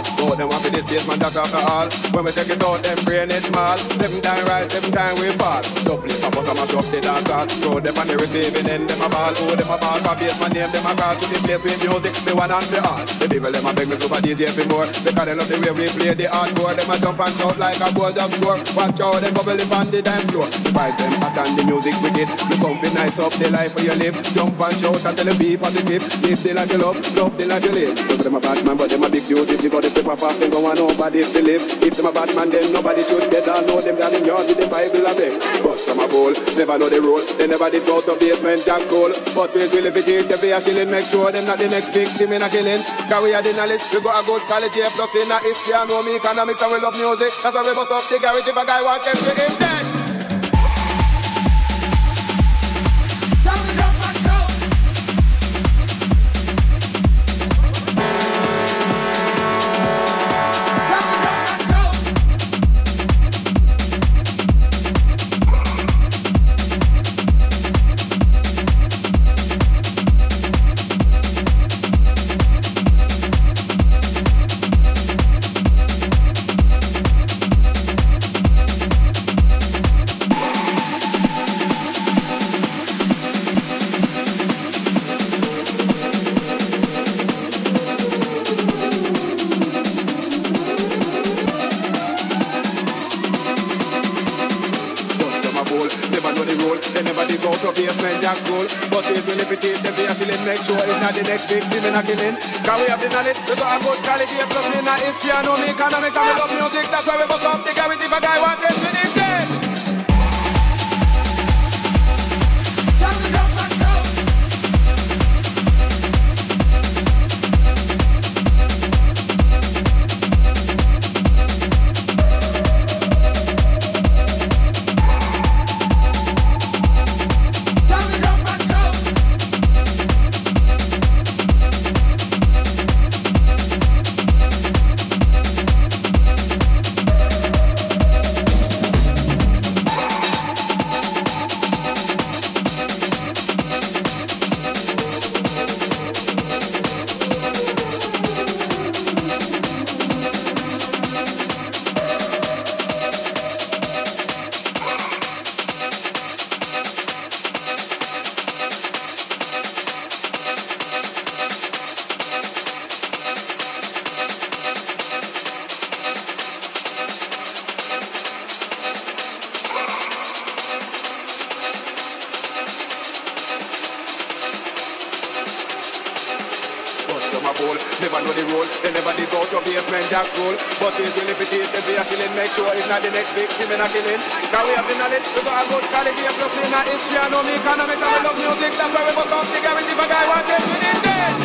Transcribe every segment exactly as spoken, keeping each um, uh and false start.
Both them want for this basement that's after all. When we check it out, them brain it small. Seven time rise, seven time we fall. Double it, I must have mash up the dance hall. Throw them on the receiving end, them a ball. Oh, them a ball for basement name, them a call to the place with music. Me one and the all. The people them a beg me super D J for more. Because they love the way we play the hardcore. Them a jump and shout like a ball just score. Watch out, them bubble up on the dance floor. The vibe them hot and the music wicked. You come be nice up the life where you live. Jump and shout and tell them be positive. Live the life you love, love the life you live. So them a bad man, but them a big duty. You got the paper pop, them don't want nobody to live. If them a bad man, then nobody should get all know them down in yard with the Bible a beg. But some a bowl, never know the rule. They never did go to basement jack school. But we will if it take the a shilling, make sure them not the next victim in a killing. Cause we are the knowledge, we got a good quality A plus in a history and know me economics and we love music. That's why we bust up the garage if a guy wants to see him dead. Make sure it's not the next victim in a killing. Cause we have the knowledge, we got a good quality A plus in a history and know me economics and we love music. That's why we bust up the garage if a guy wants this with him dead. Never know the rule, they never did go to basement jack school. But we will if it is, then we a shilling. Make sure it's not the next victim in a killing. Cause we have the knowledge, we got a good quality A plus in a history and know me economics and we love music. That's why we bust up the garage if a guy wants this with him dead.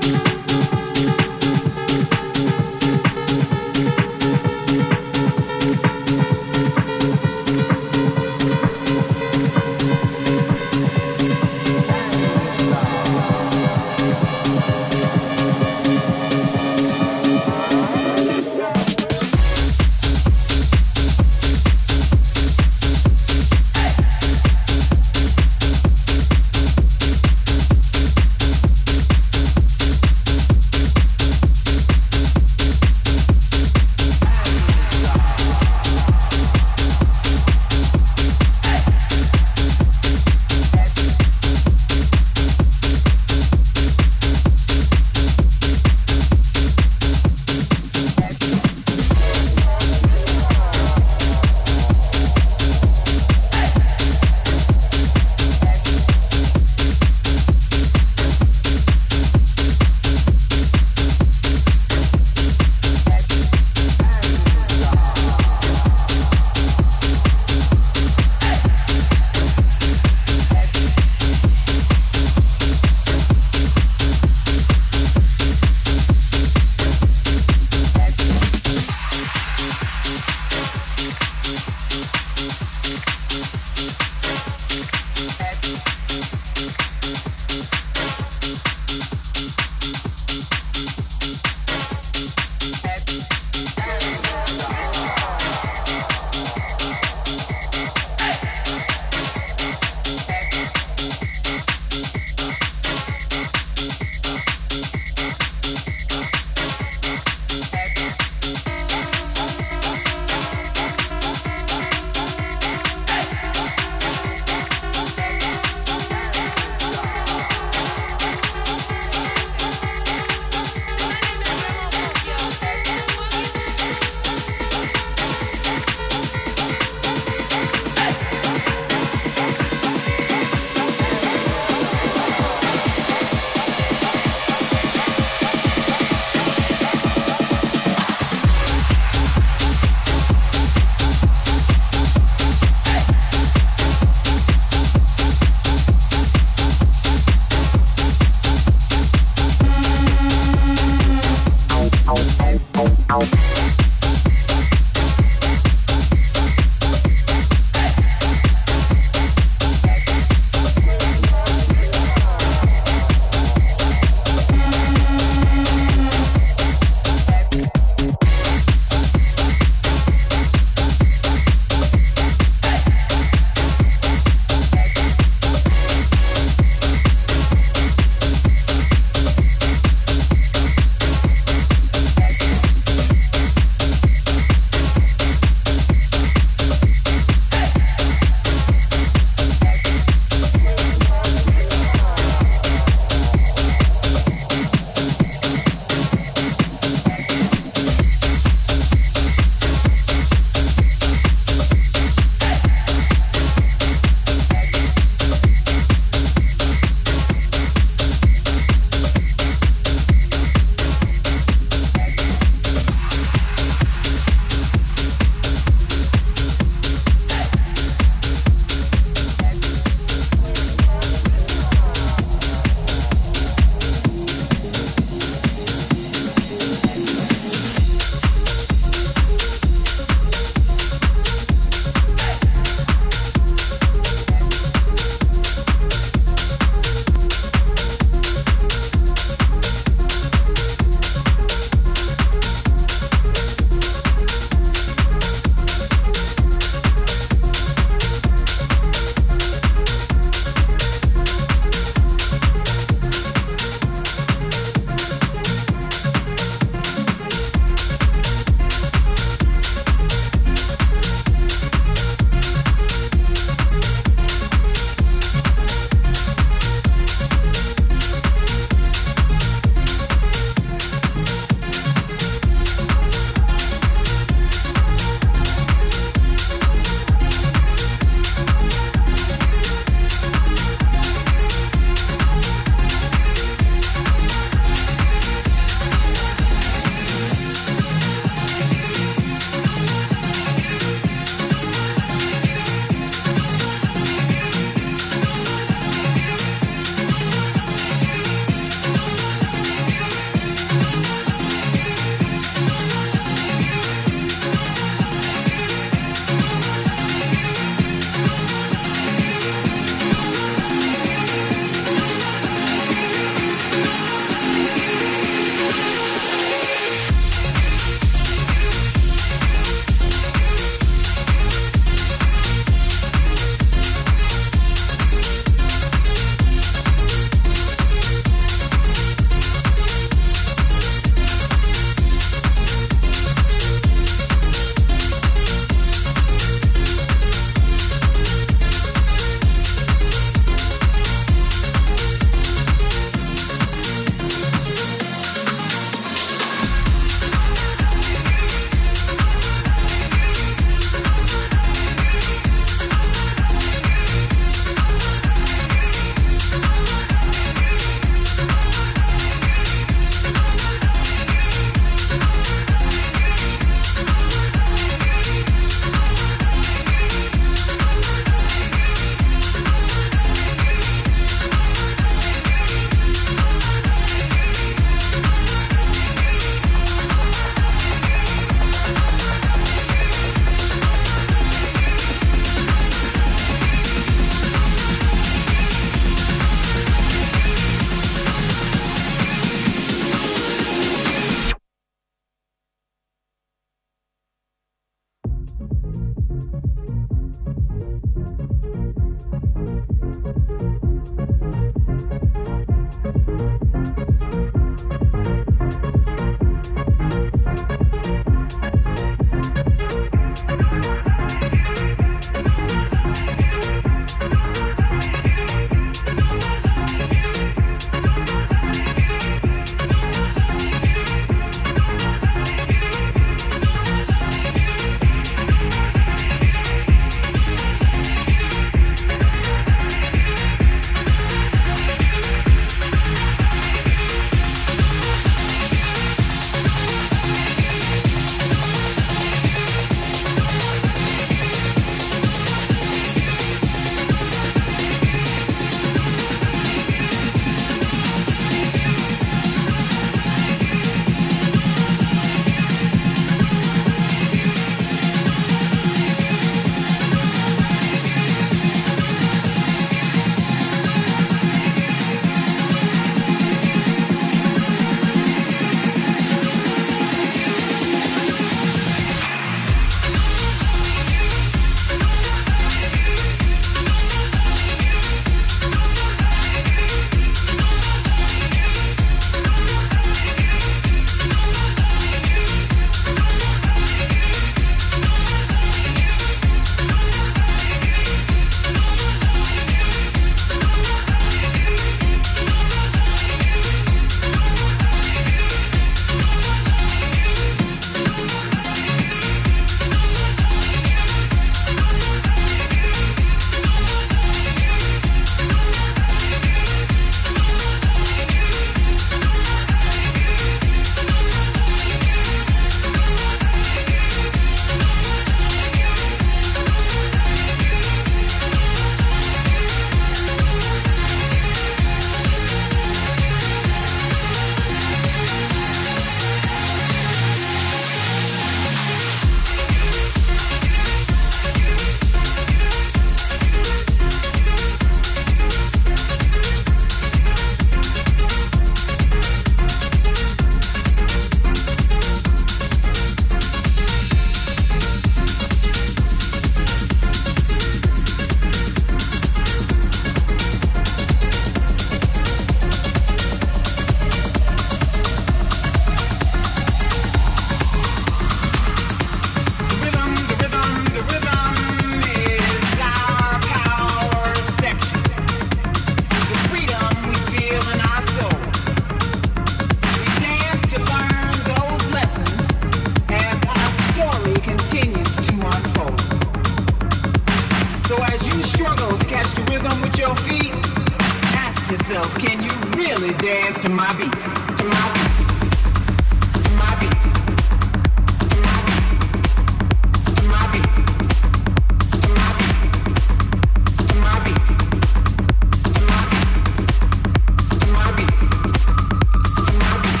yourself, can you really dance to my beat? To my beat. To my beat. To my beat. To my beat. To my beat. To my beat. To my beat. To my beat. To my beat.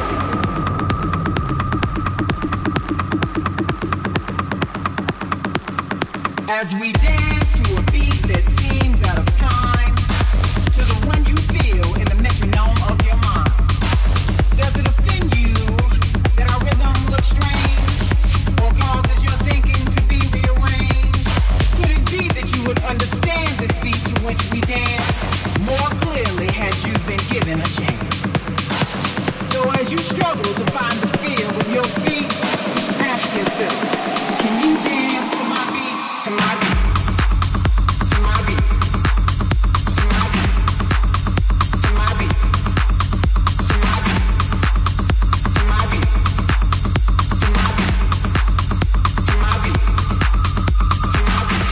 As we dance to a beat that seems out of time, to the one you feel in the metronome of your mind. Does it offend you that our rhythm looks strange, or causes your thinking to be rearranged? Could it be that you would understand this beat to which we dance more clearly had you been given a chance? So as you struggle to find the feel with your feet, ask yourself, can you dance to my beat? To my beat. To my beat. To my beat. To my beat. To my beat. To my beat. To my beat. To my beat. To my beat.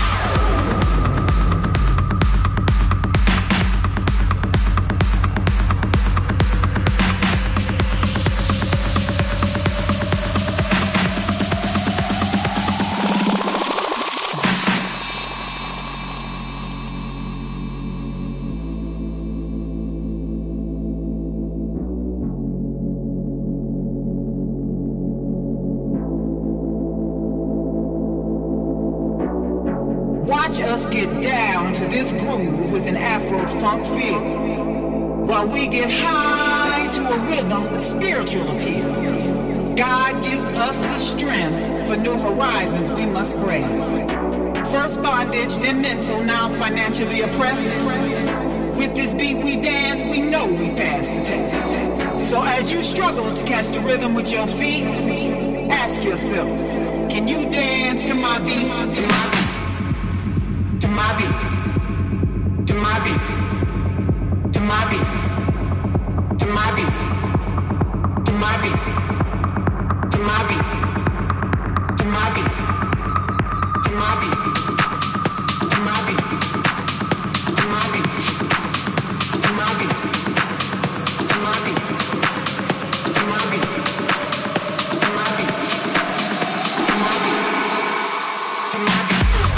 Watch us get down to this groove with an Afro-funk feel, while we get high to a rhythm with spiritual appeal. God gives us the strength for new horizons we must break. First bondage, then mental, now financially oppressed. With this beat we dance, we know we passed the test. So as you struggle to catch the rhythm with your feet, ask yourself, can you dance to my beat? To my beat. To my beat, to my beat, to my beat, to my beat, to my beat, to my beat, to my beat, to my beat, to my beat, to my beat, to my beat, to my beat, to my beat, to my beat, to my beat, to my beat.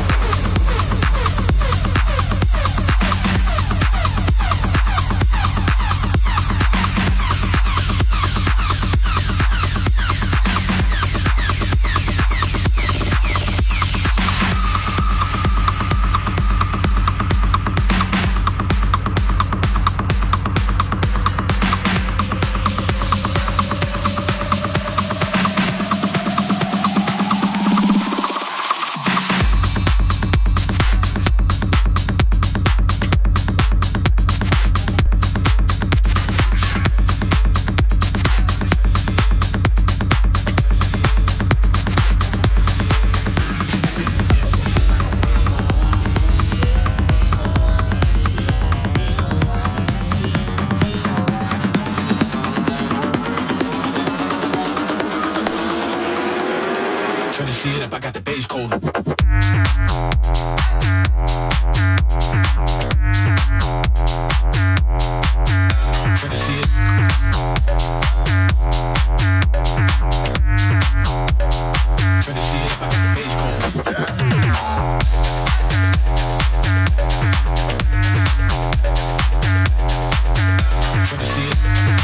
I got the bass cold. Try to see it. Try to see it. I got the bass cold. Try to see it.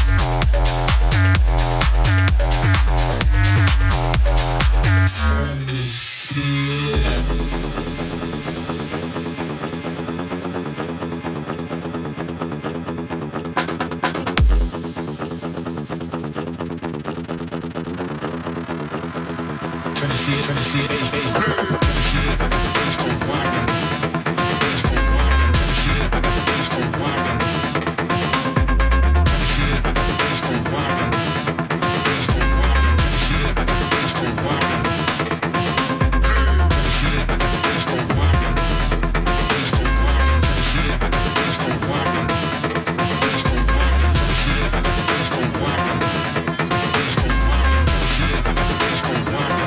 Trying to see it, trying to see it, bass, bass, trying to see it, I got the bass cold rockin', bass cold rockin', trying to see it, I got the bass cold rockin', trying to see it, I got the bass cold rockin', bass cold rockin', trying to see it, I got the bass cold rockin', trying to see it, I got the bass cold rockin', bass cold rockin', trying to see it, I got the bass cold rockin', bass cold rockin', trying to see it, I got the bass cold rockin', bass cold rockin', trying to see it, I got the bass cold rockin'.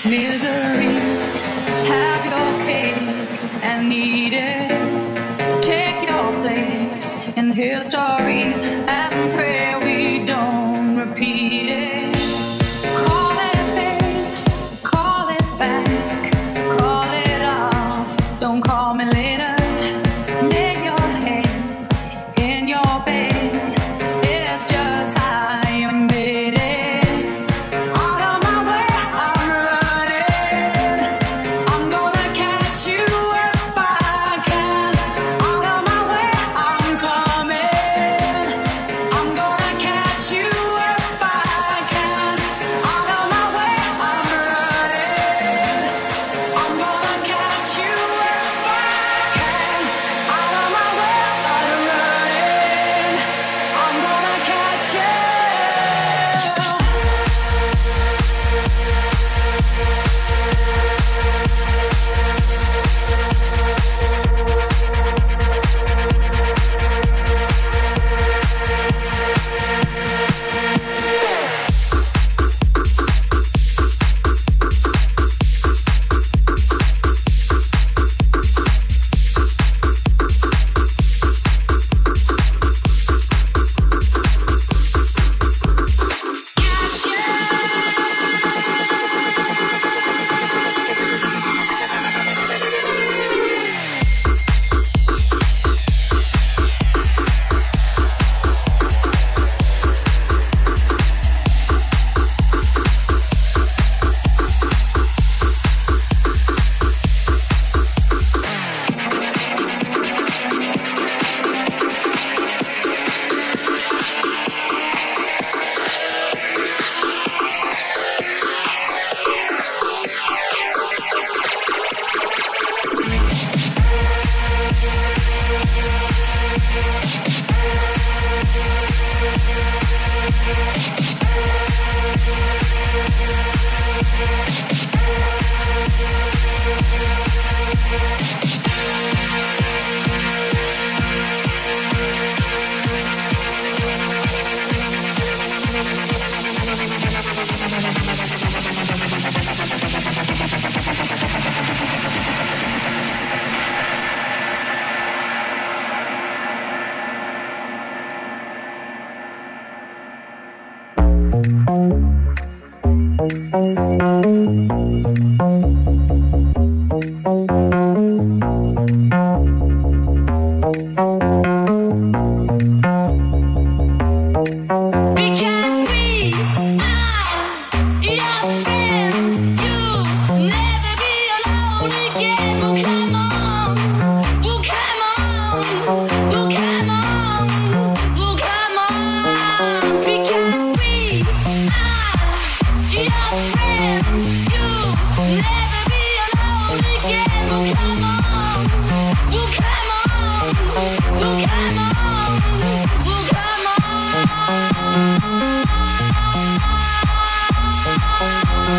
misery. Have your cake and eat it. Take your place in history and pray we don't repeat it. Call it fate, call it back, call it off. Don't call me later. Lay your head in your bed. It's just how you made it. Out of my way, I'm running. I'm gonna catch you if I can. Out of my way, I'm coming. I'm gonna catch you if I can. Out of my way, I'm running. I'm gonna catch you if I can. Out of my way, start running. I'm gonna catch you. Come on.